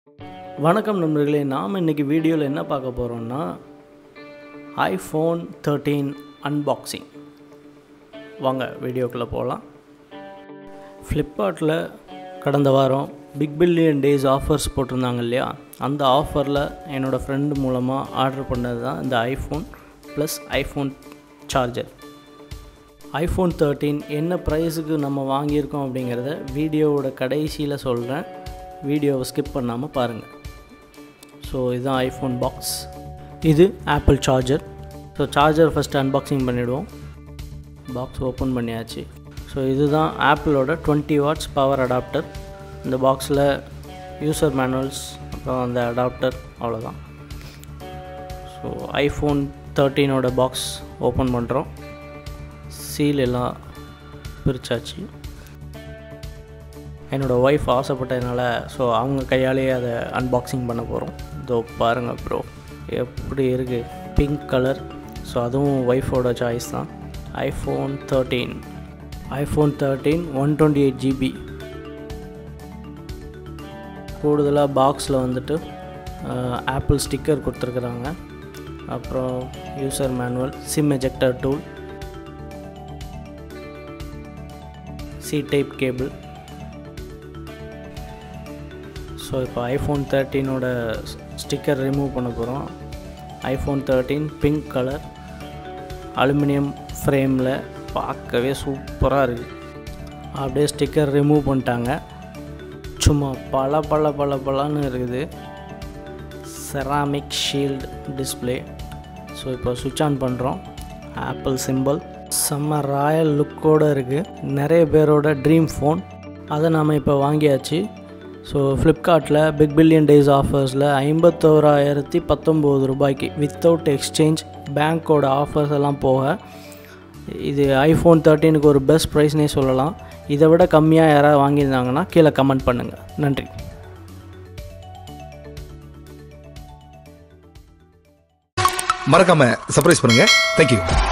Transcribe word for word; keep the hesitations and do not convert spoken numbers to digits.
வணக்கம் நண்பர்களே, நாம் இன்றைக்கி வீடியோவில் என்ன பார்க்க போகிறோம்னா ஐஃபோன் தேர்ட்டீன் அன்பாக்சிங். வாங்க வீடியோக்குள்ளே போகலாம். ஃப்ளிப்கார்ட்டில் கடந்த வாரம் பிக் பில்லியன் டேஸ் ஆஃபர்ஸ் போட்டிருந்தாங்க இல்லையா, அந்த ஆஃபரில் என்னோடய ஃப்ரெண்டு மூலமாக ஆர்டர் பண்ணது தான் இந்த iPhone plus iPhone charger. IPhone thirteen என்ன ப்ரைஸுக்கு நம்ம வாங்கியிருக்கோம் அப்படிங்கிறத வீடியோவோட கடைசியில் சொல்கிறேன், வீடியோவை ஸ்கிப் பண்ணாமல் பாருங்கள். ஸோ இதுதான் ஐஃபோன் பாக்ஸ், இது Apple charger. So charger first unboxing பண்ணிவிடுவோம். பாக்ஸ் ஓப்பன் பண்ணியாச்சு. ஸோ இதுதான் ஆப்பிளோட டுவெண்ட்டி வாட்ஸ் பவர் அடாப்டர். இந்த பாக்ஸில் யூசர் மேனுவல்ஸ், அப்புறம் அந்த அடாப்டர், அவ்வளோதான். ஸோ ஐஃபோன் தேர்ட்டீனோட பாக்ஸ் ஓப்பன் பண்ணுறோம். சீல் எல்லாம் பிரித்தாச்சு. என்னோடய ஒய்ஃப் ஆசைப்பட்டதுனால ஸோ அவங்க கையாலேயே அதை அன்பாக்சிங் பண்ண போகிறோம். இதோ பாருங்கள் ப்ரோ, எப்படி இருக்குது, பிங்க் கலர். ஸோ அதுவும் ஒய்ஃபோட சாய்ஸ் தான். IPhone thirteen iPhone thirteen one twenty eight GB. கூடுதலாக பாக்ஸில் வந்துட்டு ஆப்பிள் ஸ்டிக்கர் கொடுத்துருக்குறாங்க. அப்புறம் user manual, SIM ejector tool, C type cable. So இப்போ ஐஃபோன் தேர்ட்டீனோட ஸ்டிக்கர் ரிமூவ் பண்ண போகிறோம். IPhone thirteen pink colour, aluminium ஃப்ரேமில், பார்க்கவே சூப்பராக இருக்குது. அப்படியே ஸ்டிக்கர் ரிமூவ் பண்ணிட்டாங்க. சும்மா பல பல பல பலன்னு இருக்குது. Ceramic shield display. ஸோ இப்போ சுவிட்ச் ஆன் பண்ணுறோம். ஆப்பிள் சிம்பிள் செம்ம ராயல் லுக்கோடு இருக்குது. நிறைய பேரோட ட்ரீம் ஃபோன், அதை நாம் இப்போ வாங்கியாச்சு. ஸோ ஃப்ளிப்கார்ட்டில் பிக் பில்லியன் டேஸ் ஆஃபர்ஸில் ஐம்பத்தோராயிரத்தி பத்தொம்போது ரூபாய்க்கு வித்தவுட் எக்ஸ்சேஞ்ச் பேங்க்கோட ஆஃபர்ஸ் எல்லாம் போக இது ஐஃபோன் தேர்ட்டீனுக்கு ஒரு பெஸ்ட் ப்ரைஸ்னே சொல்லலாம். இதை விட கம்மியாக யாராவது வாங்கியிருந்தாங்கன்னா கீழே கமெண்ட் பண்ணுங்கள். நன்றி. மறக்காம சர்ப்ரைஸ் பண்ணுங்கள். தேங்க்யூ.